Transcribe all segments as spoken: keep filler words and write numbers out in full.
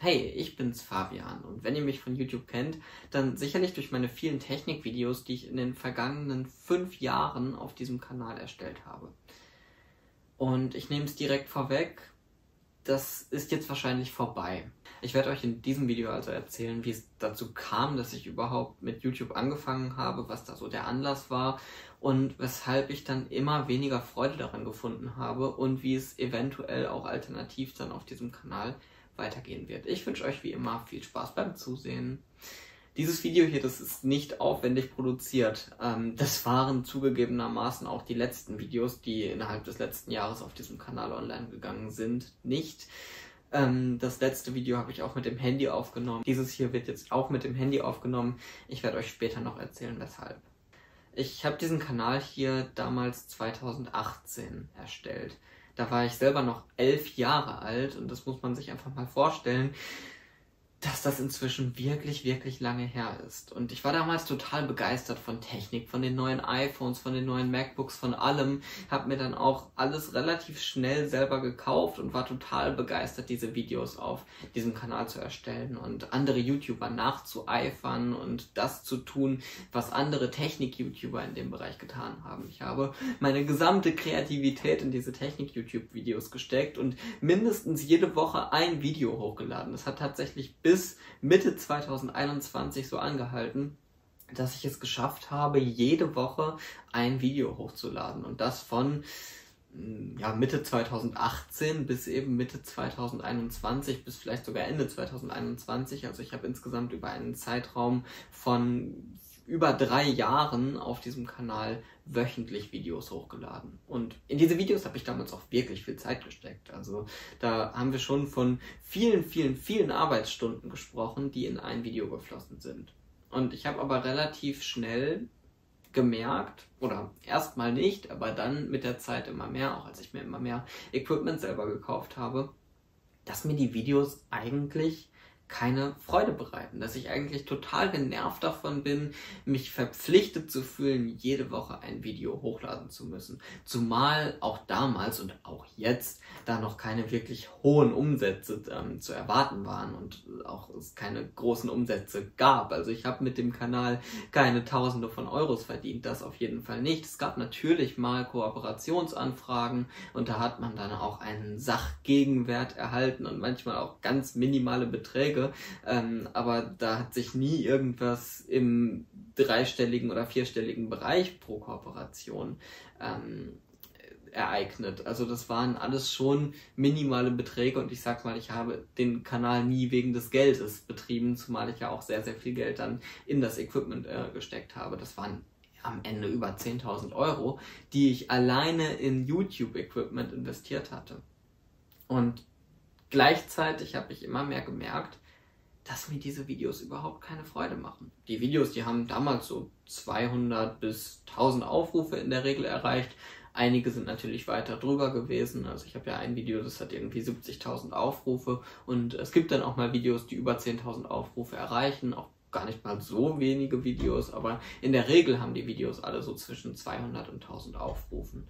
Hey, ich bin's Fabian und wenn ihr mich von YouTube kennt, dann sicherlich durch meine vielen Technikvideos, die ich in den vergangenen fünf Jahren auf diesem Kanal erstellt habe. Und ich nehme es direkt vorweg, das ist jetzt wahrscheinlich vorbei. Ich werde euch in diesem Video also erzählen, wie es dazu kam, dass ich überhaupt mit YouTube angefangen habe, was da so der Anlass war und weshalb ich dann immer weniger Freude daran gefunden habe und wie es eventuell auch alternativ dann auf diesem Kanal weitergehen wird. Ich wünsche euch wie immer viel Spaß beim Zusehen. Dieses Video hier, das ist nicht aufwendig produziert. Ähm, das waren zugegebenermaßen auch die letzten Videos, die innerhalb des letzten Jahres auf diesem Kanal online gegangen sind, nicht. Ähm, das letzte Video habe ich auch mit dem Handy aufgenommen. Dieses hier wird jetzt auch mit dem Handy aufgenommen. Ich werde euch später noch erzählen, weshalb. Ich habe diesen Kanal hier damals zweitausendachtzehn erstellt. Da war ich selber noch elf Jahre alt und das muss man sich einfach mal vorstellen, dass das inzwischen wirklich, wirklich lange her ist. Und ich war damals total begeistert von Technik, von den neuen iPhones, von den neuen MacBooks, von allem. Habe mir dann auch alles relativ schnell selber gekauft und war total begeistert, diese Videos auf diesem Kanal zu erstellen und andere YouTuber nachzueifern und das zu tun, was andere Technik-YouTuber in dem Bereich getan haben. Ich habe meine gesamte Kreativität in diese Technik-YouTube-Videos gesteckt und mindestens jede Woche ein Video hochgeladen. Das hat tatsächlich bis bis Mitte zweitausendeinundzwanzig so angehalten, dass ich es geschafft habe, jede Woche ein Video hochzuladen. Und das von ja, Mitte zweitausendachtzehn bis eben Mitte zweitausendeinundzwanzig, bis vielleicht sogar Ende zweitausendeinundzwanzig. Also ich habe insgesamt über einen Zeitraum von über drei Jahren auf diesem Kanal wöchentlich Videos hochgeladen. Und in diese Videos habe ich damals auch wirklich viel Zeit gesteckt. Also da haben wir schon von vielen, vielen, vielen Arbeitsstunden gesprochen, die in ein Video geflossen sind. Und ich habe aber relativ schnell gemerkt, oder erstmal nicht, aber dann mit der Zeit immer mehr, auch als ich mir immer mehr Equipment selber gekauft habe, dass mir die Videos eigentlich keine Freude bereiten, dass ich eigentlich total genervt davon bin, mich verpflichtet zu fühlen, jede Woche ein Video hochladen zu müssen. Zumal auch damals und auch jetzt da noch keine wirklich hohen Umsätze ähm, zu erwarten waren und auch es keine großen Umsätze gab. Also ich habe mit dem Kanal keine Tausende von Euros verdient, das auf jeden Fall nicht. Es gab natürlich mal Kooperationsanfragen und da hat man dann auch einen Sachgegenwert erhalten und manchmal auch ganz minimale Beträge. Ähm, aber da hat sich nie irgendwas im dreistelligen oder vierstelligen Bereich pro Kooperation ähm, ereignet. Also das waren alles schon minimale Beträge und ich sag mal, ich habe den Kanal nie wegen des Geldes betrieben, zumal ich ja auch sehr, sehr viel Geld dann in das Equipment äh, gesteckt habe. Das waren am Ende über zehntausend Euro, die ich alleine in YouTube-Equipment investiert hatte. Und gleichzeitig habe ich immer mehr gemerkt, dass mir diese Videos überhaupt keine Freude machen. Die Videos, die haben damals so zweihundert bis tausend Aufrufe in der Regel erreicht. Einige sind natürlich weiter drüber gewesen. Also ich habe ja ein Video, das hat irgendwie siebzigtausend Aufrufe und es gibt dann auch mal Videos, die über zehntausend Aufrufe erreichen. Auch gar nicht mal so wenige Videos, aber in der Regel haben die Videos alle so zwischen zweihundert und tausend Aufrufen.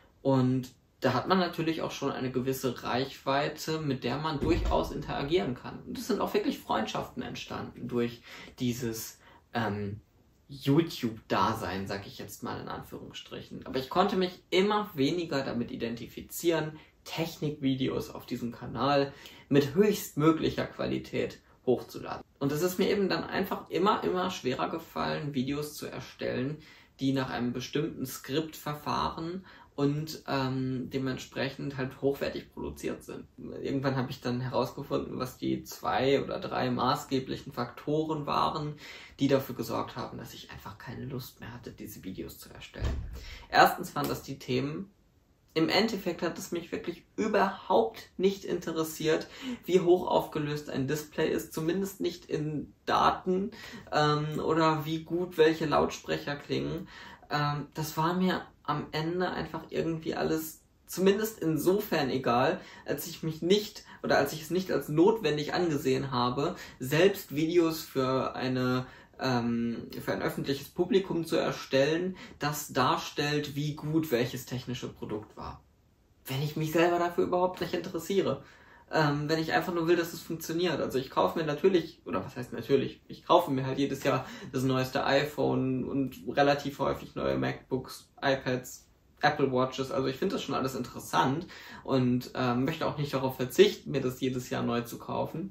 Und da hat man natürlich auch schon eine gewisse Reichweite, mit der man durchaus interagieren kann. Und es sind auch wirklich Freundschaften entstanden durch dieses ähm, YouTube-Dasein, sag ich jetzt mal in Anführungsstrichen. Aber ich konnte mich immer weniger damit identifizieren, Technikvideos auf diesem Kanal mit höchstmöglicher Qualität hochzuladen. Und es ist mir eben dann einfach immer, immer schwerer gefallen, Videos zu erstellen, die nach einem bestimmten Skript verfahren und ähm, dementsprechend halt hochwertig produziert sind. Irgendwann habe ich dann herausgefunden, was die zwei oder drei maßgeblichen Faktoren waren, die dafür gesorgt haben, dass ich einfach keine Lust mehr hatte, diese Videos zu erstellen. Erstens waren das die Themen. Im Endeffekt hat es mich wirklich überhaupt nicht interessiert, wie hoch aufgelöst ein Display ist, zumindest nicht in Daten ähm, oder wie gut welche Lautsprecher klingen. Ähm, das war mir am Ende einfach irgendwie alles zumindest insofern egal, als ich mich nicht oder als ich es nicht als notwendig angesehen habe, selbst Videos für eine ähm, für ein öffentliches Publikum zu erstellen, das darstellt, wie gut welches technische Produkt war. Wenn ich mich selber dafür überhaupt nicht interessiere. ähm, wenn ich einfach nur will, dass es funktioniert. Also ich kaufe mir natürlich, oder was heißt natürlich, ich kaufe mir halt jedes Jahr das neueste iPhone und relativ häufig neue MacBooks, iPads, Apple Watches. Also ich finde das schon alles interessant und ähm, möchte auch nicht darauf verzichten, mir das jedes Jahr neu zu kaufen.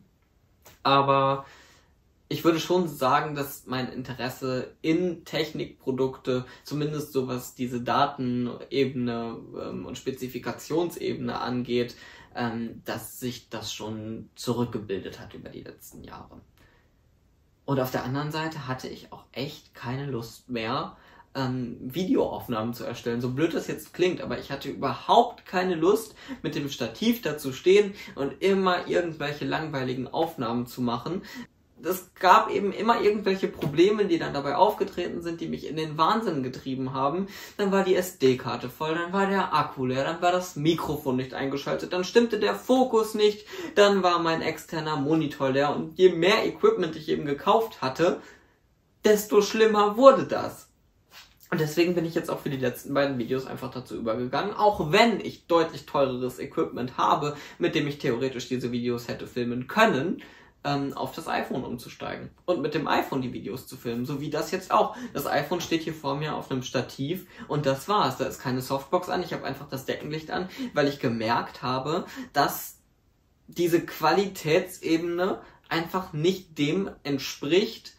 Aber ich würde schon sagen, dass mein Interesse in Technikprodukte, zumindest so was diese Datenebene ähm, und Spezifikationsebene angeht, ähm, dass sich das schon zurückgebildet hat über die letzten Jahre. Und auf der anderen Seite hatte ich auch echt keine Lust mehr, ähm, Videoaufnahmen zu erstellen. So blöd das jetzt klingt, aber ich hatte überhaupt keine Lust, mit dem Stativ da zu stehen und immer irgendwelche langweiligen Aufnahmen zu machen. Es gab eben immer irgendwelche Probleme, die dann dabei aufgetreten sind, die mich in den Wahnsinn getrieben haben. Dann war die S D-Karte voll, dann war der Akku leer, dann war das Mikrofon nicht eingeschaltet, dann stimmte der Fokus nicht, dann war mein externer Monitor leer und je mehr Equipment ich eben gekauft hatte, desto schlimmer wurde das. Und deswegen bin ich jetzt auch für die letzten beiden Videos einfach dazu übergegangen, auch wenn ich deutlich teureres Equipment habe, mit dem ich theoretisch diese Videos hätte filmen können, auf das iPhone umzusteigen und mit dem iPhone die Videos zu filmen, so wie das jetzt auch. Das iPhone steht hier vor mir auf einem Stativ und das war's. Da ist keine Softbox an, ich habe einfach das Deckenlicht an, weil ich gemerkt habe, dass diese Qualitätsebene einfach nicht dem entspricht,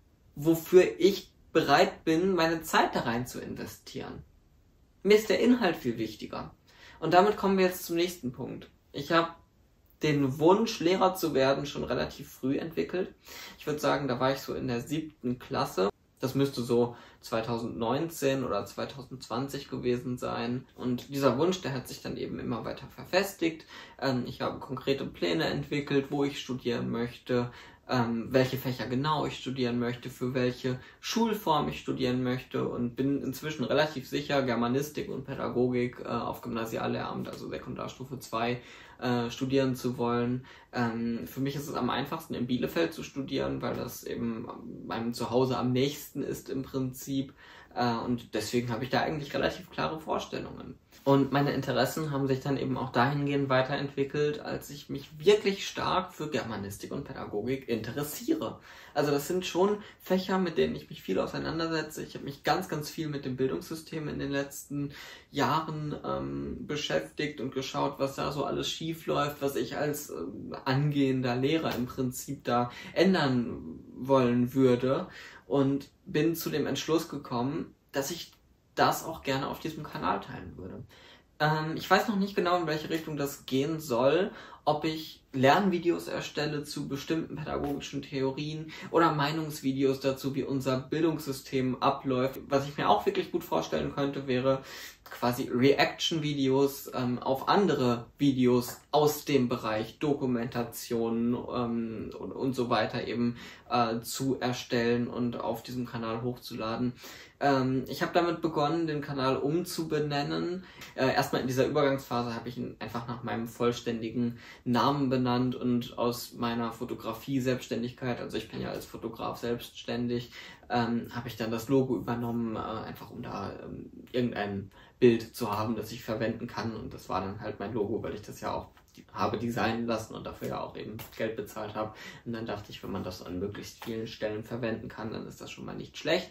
wofür ich bereit bin, meine Zeit da rein zu investieren. Mir ist der Inhalt viel wichtiger. Und damit kommen wir jetzt zum nächsten Punkt. Ich habe den Wunsch, Lehrer zu werden, schon relativ früh entwickelt. Ich würde sagen, da war ich so in der siebten Klasse. Das müsste so zweitausendneunzehn oder zweitausendzwanzig gewesen sein. Und dieser Wunsch, der hat sich dann eben immer weiter verfestigt. Ähm, ich habe konkrete Pläne entwickelt, wo ich studieren möchte, ähm, welche Fächer genau ich studieren möchte, für welche Schulform ich studieren möchte und bin inzwischen relativ sicher, Germanistik und Pädagogik äh, auf Gymnasiallehramt, also Sekundarstufe zwei, äh, studieren zu wollen. Ähm, für mich ist es am einfachsten, in Bielefeld zu studieren, weil das eben meinem Zuhause am nächsten ist im Prinzip. Äh, und deswegen habe ich da eigentlich relativ klare Vorstellungen. Und meine Interessen haben sich dann eben auch dahingehend weiterentwickelt, als ich mich wirklich stark für Germanistik und Pädagogik interessiere. Also das sind schon Fächer, mit denen ich mich viel auseinandersetze. Ich habe mich ganz, ganz viel mit dem Bildungssystem in den letzten Jahren ähm, beschäftigt und geschaut, was da so alles schief läuft, was ich als äh, angehender Lehrer im Prinzip da ändern wollen würde. Und bin zu dem Entschluss gekommen, dass ich das auch gerne auf diesem Kanal teilen würde. Ähm, ich weiß noch nicht genau, in welche Richtung das gehen soll, ob ich Lernvideos erstelle zu bestimmten pädagogischen Theorien oder Meinungsvideos dazu, wie unser Bildungssystem abläuft. Was ich mir auch wirklich gut vorstellen könnte, wäre quasi Reaction-Videos ähm, auf andere Videos aus dem Bereich Dokumentation ähm, und, und so weiter eben äh, zu erstellen und auf diesem Kanal hochzuladen. Ähm, ich habe damit begonnen, den Kanal umzubenennen. Äh, erstmal in dieser Übergangsphase habe ich ihn einfach nach meinem vollständigen Namen benannt und aus meiner Fotografie-Selbstständigkeit, also ich bin ja als Fotograf selbstständig, ähm, habe ich dann das Logo übernommen, äh, einfach um da ähm, irgendein Bild zu haben, das ich verwenden kann, und das war dann halt mein Logo, weil ich das ja auch habe designen lassen und dafür ja auch eben Geld bezahlt habe. Und dann dachte ich, wenn man das an möglichst vielen Stellen verwenden kann, dann ist das schon mal nicht schlecht.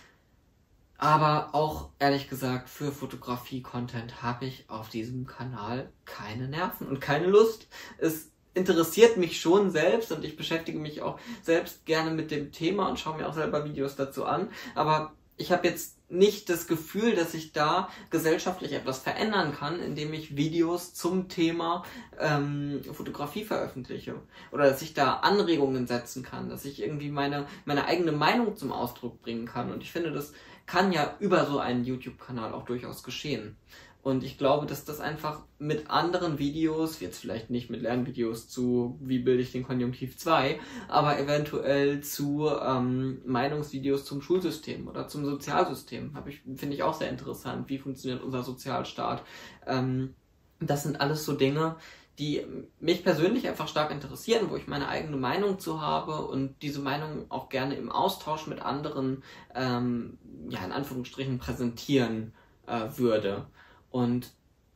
Aber auch, ehrlich gesagt, für Fotografie-Content habe ich auf diesem Kanal keine Nerven und keine Lust. Es interessiert mich schon selbst und ich beschäftige mich auch selbst gerne mit dem Thema und schaue mir auch selber Videos dazu an. Aber ich habe jetzt nicht das Gefühl, dass ich da gesellschaftlich etwas verändern kann, indem ich Videos zum Thema ähm, Fotografie veröffentliche. Oder dass ich da Anregungen setzen kann, dass ich irgendwie meine, meine eigene Meinung zum Ausdruck bringen kann. Und ich finde, das kann ja über so einen YouTube-Kanal auch durchaus geschehen. Und ich glaube, dass das einfach mit anderen Videos, jetzt vielleicht nicht mit Lernvideos zu wie bilde ich den Konjunktiv zwei, aber eventuell zu ähm, Meinungsvideos zum Schulsystem oder zum Sozialsystem, habe ich, finde ich auch sehr interessant. Wie funktioniert unser Sozialstaat? Ähm, das sind alles so Dinge, die mich persönlich einfach stark interessieren, wo ich meine eigene Meinung zu habe und diese Meinung auch gerne im Austausch mit anderen, ähm, ja, in Anführungsstrichen präsentieren äh, würde. Und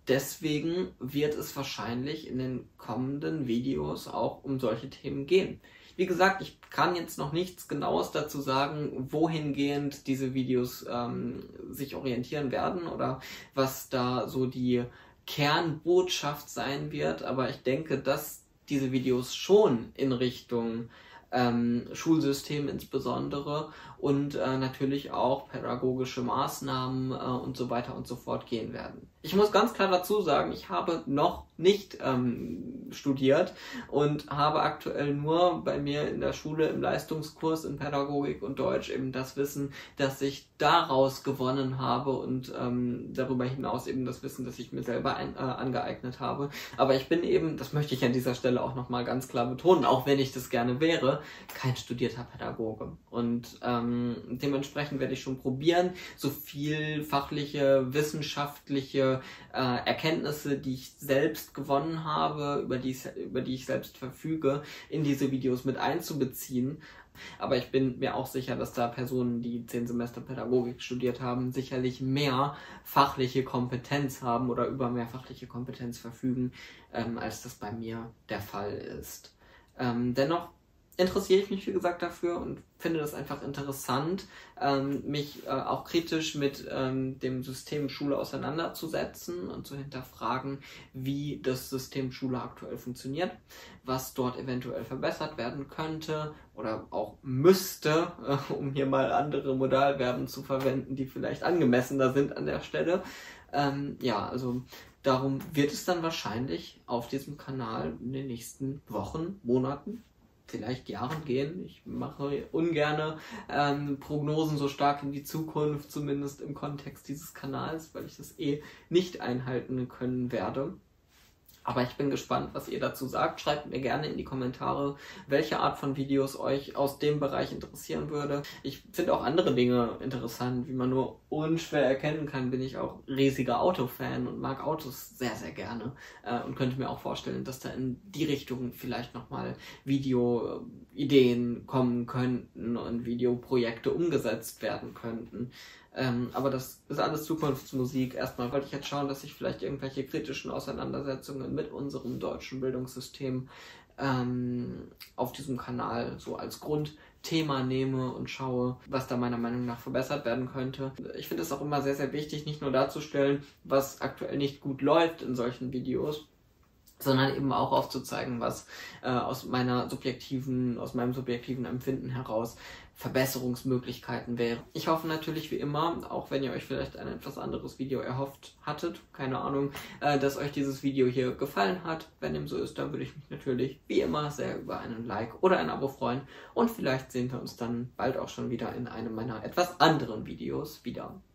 deswegen wird es wahrscheinlich in den kommenden Videos auch um solche Themen gehen. Wie gesagt, ich kann jetzt noch nichts Genaues dazu sagen, wohingehend diese Videos ähm, sich orientieren werden oder was da so die Kernbotschaft sein wird, aber ich denke, dass diese Videos schon in Richtung ähm, Schulsystem insbesondere und äh, natürlich auch pädagogische Maßnahmen äh, und so weiter und so fort gehen werden. Ich muss ganz klar dazu sagen, ich habe noch nicht ähm, studiert und habe aktuell nur bei mir in der Schule im Leistungskurs in Pädagogik und Deutsch eben das Wissen, das ich daraus gewonnen habe und ähm, darüber hinaus eben das Wissen, das ich mir selber ein, äh, angeeignet habe. Aber ich bin eben, das möchte ich an dieser Stelle auch nochmal ganz klar betonen, auch wenn ich das gerne wäre, kein studierter Pädagoge. Und ähm, dementsprechend werde ich schon probieren, so viel fachliche, wissenschaftliche äh, Erkenntnisse, die ich selbst gewonnen habe, über die, ich, über die ich selbst verfüge, in diese Videos mit einzubeziehen. Aber ich bin mir auch sicher, dass da Personen, die zehn Semester Pädagogik studiert haben, sicherlich mehr fachliche Kompetenz haben oder über mehr fachliche Kompetenz verfügen, ähm, als das bei mir der Fall ist. Ähm, dennoch interessiere ich mich, wie gesagt, dafür und finde das einfach interessant, ähm, mich äh, auch kritisch mit ähm, dem System Schule auseinanderzusetzen und zu hinterfragen, wie das System Schule aktuell funktioniert, was dort eventuell verbessert werden könnte oder auch müsste, äh, um hier mal andere Modalverben zu verwenden, die vielleicht angemessener sind an der Stelle. Ähm, ja, also darum wird es dann wahrscheinlich auf diesem Kanal in den nächsten Wochen, Monaten, vielleicht Jahren gehen. Ich mache ungerne ähm, Prognosen so stark in die Zukunft, zumindest im Kontext dieses Kanals, weil ich das eh nicht einhalten können werde. Aber ich bin gespannt, was ihr dazu sagt. Schreibt mir gerne in die Kommentare, welche Art von Videos euch aus dem Bereich interessieren würde. Ich finde auch andere Dinge interessant, wie man nur unschwer erkennen kann, bin ich auch riesiger Autofan und mag Autos sehr, sehr gerne. Äh, und könnte mir auch vorstellen, dass da in die Richtung vielleicht nochmal Videoideen kommen könnten und Videoprojekte umgesetzt werden könnten. Ähm, aber das ist alles Zukunftsmusik. Erstmal wollte ich jetzt schauen, dass ich vielleicht irgendwelche kritischen Auseinandersetzungen mit unserem deutschen Bildungssystem ähm, auf diesem Kanal so als Grundthema nehme und schaue, was da meiner Meinung nach verbessert werden könnte. Ich finde es auch immer sehr, sehr wichtig, nicht nur darzustellen, was aktuell nicht gut läuft in solchen Videos, sondern eben auch aufzuzeigen, was äh, aus meiner subjektiven, aus meinem subjektiven Empfinden heraus Verbesserungsmöglichkeiten wären. Ich hoffe natürlich wie immer, auch wenn ihr euch vielleicht ein etwas anderes Video erhofft hattet, keine Ahnung, äh, dass euch dieses Video hier gefallen hat. Wenn dem so ist, dann würde ich mich natürlich wie immer sehr über einen Like oder ein Abo freuen und vielleicht sehen wir uns dann bald auch schon wieder in einem meiner etwas anderen Videos wieder.